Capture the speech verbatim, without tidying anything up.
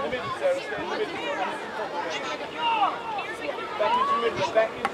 the middle, Sarah. Stay in the middle. Back into the middle. Back into